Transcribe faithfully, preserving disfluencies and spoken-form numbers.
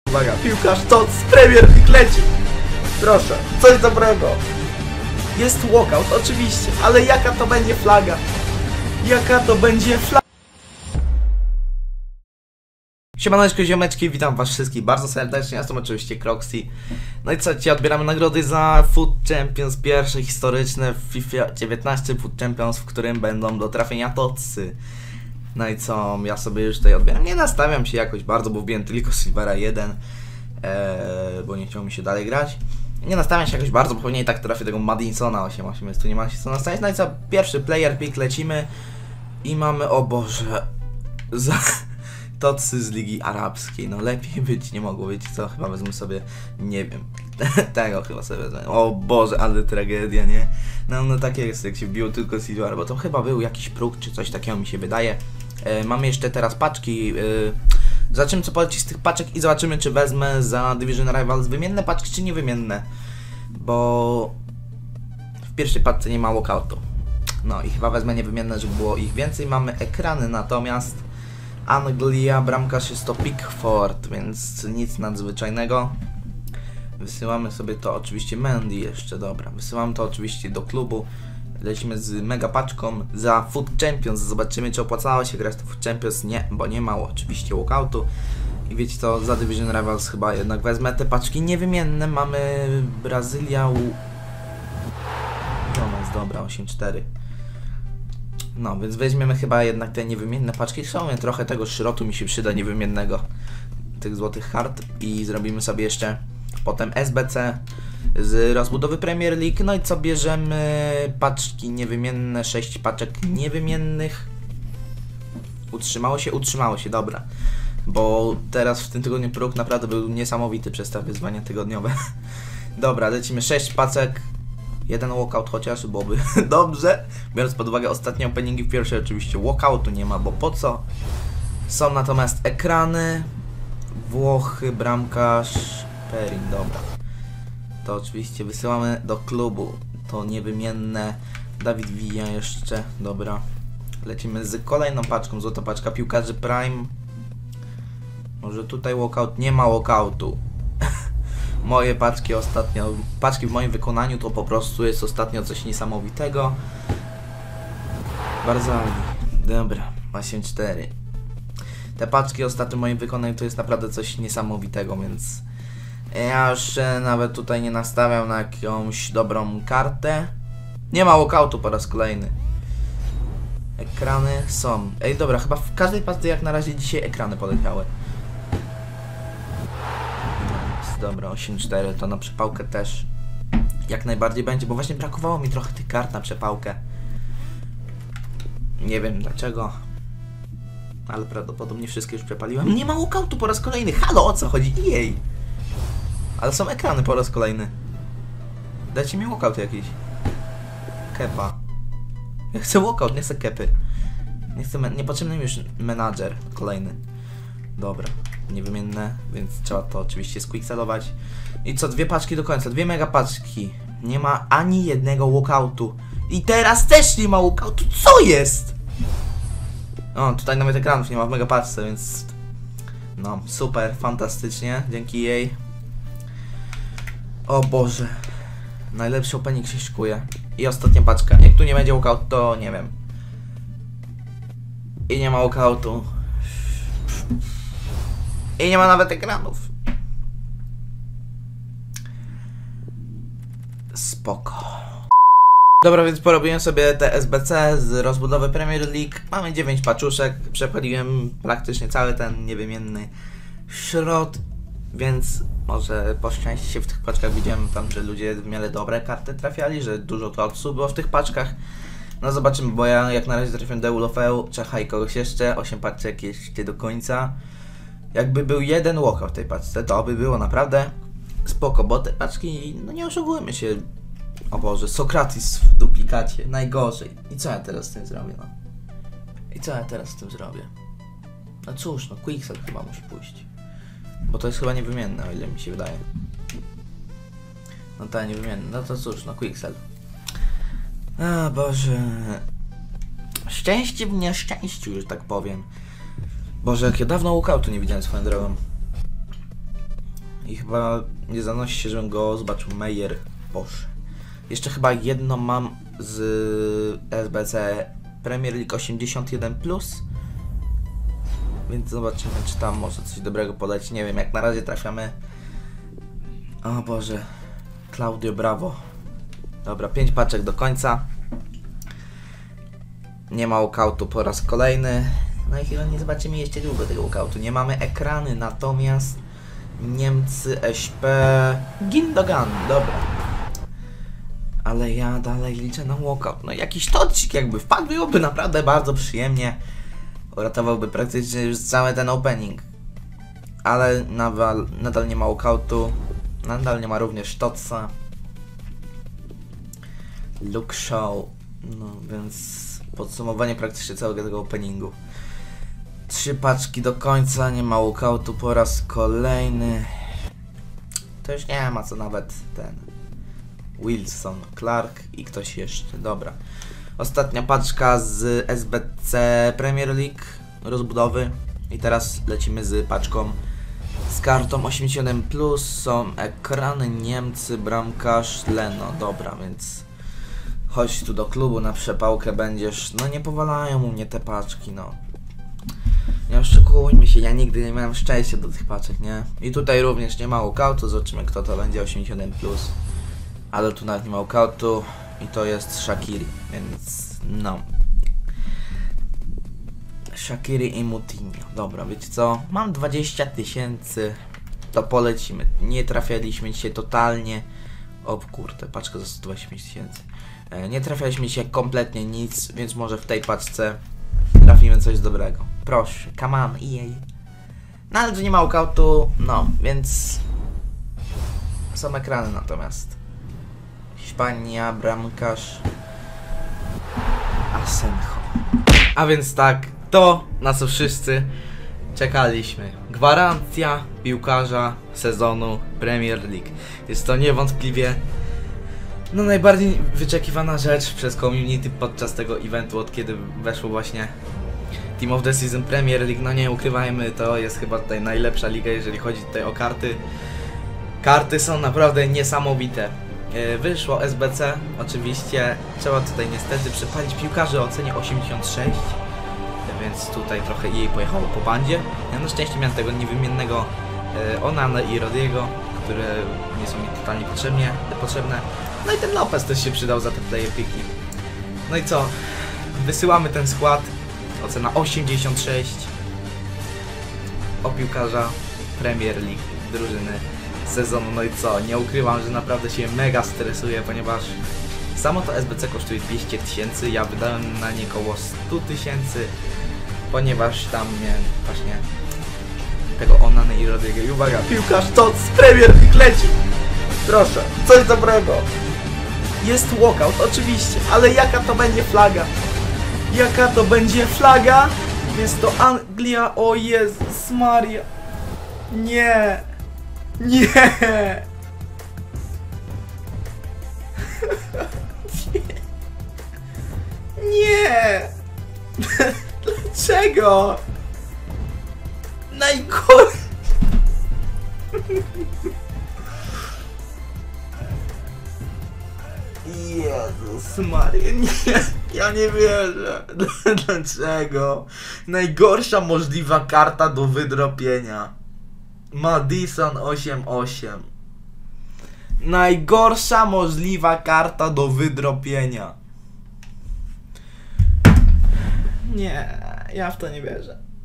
Uwaga, piłkarz to z Premier League leci. Proszę, coś dobrego. Jest walkout, oczywiście, ale jaka to będzie flaga? Jaka to będzie flaga? Siemaneczko ziomeczki, witam was wszystkich bardzo serdecznie, ja jestem oczywiście Croxy. No i co, dzisiaj odbieramy nagrody za Foot Champions, pierwsze historyczne w FIFA dziewiętnaście Foot Champions, w którym będą do trafienia tocy. No i co, ja sobie już tutaj odbieram, nie nastawiam się jakoś bardzo, bo wbiłem tylko Silvera jeden, ee, bo nie chciało mi się dalej grać. Nie nastawiam się jakoś bardzo, bo pewnie i tak trafię tego Madinsona osiem osiem, więc tu nie ma się co nastawiać. No i co, pierwszy player pick lecimy i mamy, o Boże, za... tocy z Ligi Arabskiej, no lepiej być nie mogło, wiecie co, chyba wezmę sobie, nie wiem, tego chyba sobie wezmę, o Boże, ale tragedia, nie? No, no takie jest, jak się wbiło tylko Silver, bo to chyba był jakiś próg, czy coś takiego mi się wydaje. E, mamy jeszcze teraz paczki, e, zobaczymy co poleci z tych paczek i zobaczymy czy wezmę za Division Rivals wymienne paczki, czy niewymienne, bo w pierwszej paczce nie ma walkoutu, no i chyba wezmę niewymienne, żeby było ich więcej. Mamy ekrany natomiast, Anglia, bramkarz jest to Pickford, więc nic nadzwyczajnego. Wysyłamy sobie to oczywiście Mendy jeszcze, dobra. Wysyłamy to oczywiście do klubu. Lecimy z mega paczką za Foot Champions. Zobaczymy czy opłacało się grać to Foot Champions. Nie, bo nie mało oczywiście walkoutu. I wiecie co, za Division Rivals chyba jednak wezmę te paczki niewymienne. Mamy Brazylia. No, dobra, osiem cztery. No, więc weźmiemy chyba jednak te niewymienne paczki. W sumie trochę tego szrotu mi się przyda niewymiennego, tych złotych kart. I zrobimy sobie jeszcze potem S B C z rozbudowy Premier League. No i co bierzemy? Paczki niewymienne, sześć paczek niewymiennych. Utrzymało się? Utrzymało się, dobra. Bo teraz w tym tygodniu próg naprawdę był niesamowity przez te wyzwania tygodniowe. Dobra, lecimy sześć paczek. Jeden walkout chociaż byłoby dobrze, biorąc pod uwagę ostatnie openingi w pierwszej oczywiście walkoutu nie ma, bo po co? Są natomiast ekrany, Włochy, bramkarz, Perin, dobra. To oczywiście wysyłamy do klubu, to niewymienne, Dawid Villa jeszcze, dobra. Lecimy z kolejną paczką, złota paczka piłkarzy Prime. Może tutaj walkout, nie ma walkoutu. Moje paczki ostatnio, paczki w moim wykonaniu to po prostu jest ostatnio coś niesamowitego. Barzali, dobra, osiem cztery. Te paczki ostatnio w moim wykonaniu to jest naprawdę coś niesamowitego, więc ja już nawet tutaj nie nastawiam na jakąś dobrą kartę. Nie ma walkoutu po raz kolejny. Ekrany są. Ej, dobra, chyba w każdej paczce jak na razie dzisiaj ekrany poleciały. Dobra, osiem cztery to na przepałkę też jak najbardziej będzie, bo właśnie brakowało mi trochę tych kart na przepałkę. Nie wiem dlaczego, ale prawdopodobnie wszystkie już przepaliłem. Nie ma walkoutu po raz kolejny, halo, o co chodzi? Jej! Ale są ekrany po raz kolejny. Dajcie mi walkout jakiś. Kepa. Ja chcę walkout, nie chcę kepy. Nie chcę, niepotrzebny mi już menadżer kolejny. Dobra, niewymienne, więc trzeba to oczywiście squickselować. I co, dwie paczki do końca, dwie mega paczki. Nie ma ani jednego walkoutu. I teraz też nie ma walkoutu, co jest? O, tutaj nawet ekranów nie ma w mega paczce, więc... No, super, fantastycznie, dzięki jej. O Boże. Najlepszy opening się szykuje. I ostatnia paczka, jak tu nie będzie walkoutu, to nie wiem. I nie ma walkoutu. I nie ma nawet ekranów. Spoko. Dobra, więc porobiłem sobie te S B C z rozbudowy Premier League. Mamy dziewięć paczuszek. Przepaliłem praktycznie cały ten niewymienny szrot. Więc może po szczęście się w tych paczkach widziałem tam, że ludzie w miarę dobre karty trafiali, że dużo totsu było w tych paczkach. No zobaczymy, bo ja jak na razie trafiłem Deulofeu, Czecha i kogoś jeszcze. osiem paczek jeszcze do końca. Jakby był jeden walkout w tej paczce, to by było naprawdę spoko, bo te paczki, no nie oszukujmy się. O Boże, Sokratis w duplikacie, najgorzej. I co ja teraz z tym zrobię, no? I co ja teraz z tym zrobię? No cóż, no Quicksell chyba musi pójść. Bo to jest chyba niewymienne, o ile mi się wydaje. No to niewymienne, no to cóż, no Quicksell. O Boże. Szczęście w nieszczęściu, że tak powiem. Boże, jak ja dawno walkoutu nie widziałem swoją drogą. i chyba nie zanosi się, żebym go zobaczył. Meyer, Boże. Jeszcze chyba jedno mam z S B C Premier League osiemdziesiąt jeden plus. Więc zobaczymy, czy tam może coś dobrego podać. Nie wiem, jak na razie trafiamy. O Boże. Claudio Bravo. Dobra, pięć paczek do końca. Nie ma walkoutu po raz kolejny. No i chyba nie zobaczymy jeszcze długo tego walkoutu. Nie mamy ekrany, natomiast Niemcy, S P, Gindogan, dobra. Ale ja dalej liczę na walkout. No jakiś tocik jakby wpadł, byłoby naprawdę bardzo przyjemnie. Uratowałby praktycznie już cały ten opening. Ale nadal, nadal nie ma walkoutu. Nadal nie ma również Totsa. Luke Shaw. No więc podsumowanie praktycznie całego tego openingu. Trzy paczki do końca, nie ma walkoutu po raz kolejny. To już nie ma co nawet ten Wilson, Clark i ktoś jeszcze. Dobra. Ostatnia paczka z S B C Premier League rozbudowy. I teraz lecimy z paczką z kartą osiemdziesiąt jeden plus. Są ekrany, Niemcy, bramkarz, Leno. Dobra, więc chodź tu do klubu na przepałkę będziesz. No nie powalają u mnie te paczki, no. Nie oszukujmy się, ja nigdy nie miałem szczęścia do tych paczek, nie? I tutaj również nie ma walkoutu, zobaczymy kto to będzie, osiemdziesiąt jeden plus. Ale tu nawet nie ma walkoutu i to jest Shaqiri, więc no. Shaqiri i Moutinho. Dobra, wiecie co? Mam dwadzieścia tysięcy, to polecimy. Nie trafialiśmy się totalnie. O kurde, paczka za sto dwadzieścia pięć tysięcy. Nie trafialiśmy się kompletnie nic, więc może w tej paczce trafimy coś dobrego. Proszę, come on, E A. No ale tu nie ma walkoutu, no, więc są ekrany natomiast. Hiszpania, bramkarz Asenjo. A więc tak, to na co wszyscy czekaliśmy. Gwarancja piłkarza sezonu Premier League. Jest to niewątpliwie no najbardziej wyczekiwana rzecz przez community podczas tego eventu, od kiedy weszło właśnie Team of the Season Premier League. No nie ukrywajmy, to jest chyba tutaj najlepsza liga, jeżeli chodzi tutaj o karty. Karty są naprawdę niesamowite. Wyszło S B C, oczywiście trzeba tutaj niestety przepalić piłkarzy o cenie osiemdziesiąt sześć, więc tutaj trochę jej pojechało po bandzie. Ja na szczęście miałem tego niewymiennego Onana i Rodiego, które nie są mi totalnie potrzebnie, potrzebne. No i ten Lopez też się przydał za te player piki. No i co? Wysyłamy ten skład. Ocena osiemdziesiąt sześć. O piłkarza Premier League drużyny sezonu. No i co? Nie ukrywam, że naprawdę się mega stresuję, ponieważ samo to S B C kosztuje dwieście tysięcy. Ja wydałem na nie około sto tysięcy, ponieważ tam miałem właśnie tego Onana i Rodiego. I uwaga, piłkarz to z Premier League leci! Proszę, coś dobrego. Jest walkout, oczywiście, ale jaka to będzie flaga? Jaka to będzie flaga? Jest to Anglia, o Jezus Maria. Nie. Nie. Nie. Dlaczego? Najgorsze. Jezus Maria, nie, ja nie wierzę. Dlaczego? Najgorsza możliwa karta do wydropienia. Madison osiem osiem. Najgorsza możliwa karta do wydropienia. Nie, ja w to nie wierzę.